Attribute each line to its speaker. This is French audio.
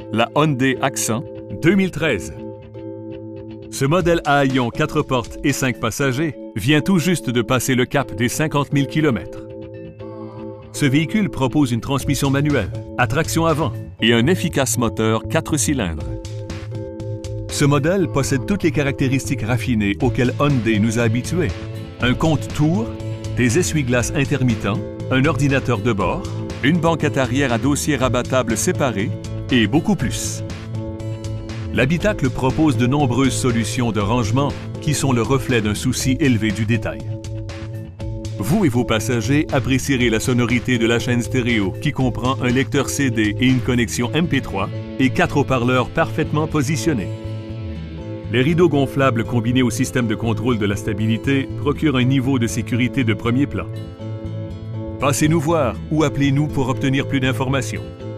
Speaker 1: la Hyundai Accent 2013. Ce modèle à haillons 4 portes et 5 passagers vient tout juste de passer le cap des 50 000 km. Ce véhicule propose une transmission manuelle, à traction avant et un efficace moteur 4 cylindres. Ce modèle possède toutes les caractéristiques raffinées auxquelles Hyundai nous a habitués. Un compte-tours, des essuie-glaces intermittents, un ordinateur de bord, une banquette arrière à dossier rabattable séparé et beaucoup plus. L'habitacle propose de nombreuses solutions de rangement qui sont le reflet d'un souci élevé du détail. Vous et vos passagers apprécierez la sonorité de la chaîne stéréo qui comprend un lecteur CD et une connexion MP3 et 4 haut-parleurs parfaitement positionnés. Les rideaux gonflables combinés au système de contrôle de la stabilité procurent un niveau de sécurité de premier plan. Passez nous voir ou appelez-nous pour obtenir plus d'informations.